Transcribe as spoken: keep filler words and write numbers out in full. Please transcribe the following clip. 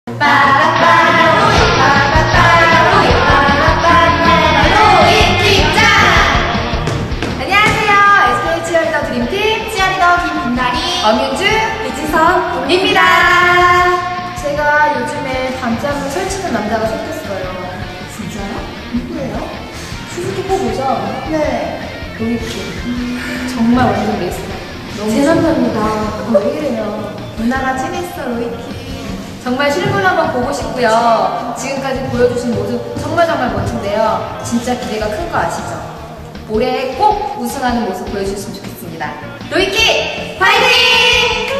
엄윤주, 이지선입니다. 제가 요즘에 밤잠을 설치는 남자가 생겼어요. 진짜요? 누구예요? 수수께 보죠? 네. 로이키. 음, 정말 완전 내 스타일. 제 남자입니다. 아, 왜 이래요? 누나가 찐했어, 로이키. 정말 실물 한번 보고 싶고요. 지금까지 보여주신 모습 정말 정말 멋진데요. 진짜 기대가 큰 거 아시죠? 올해 꼭 우승하는 모습 보여주셨으면 좋겠습니다. 로이키 파이팅!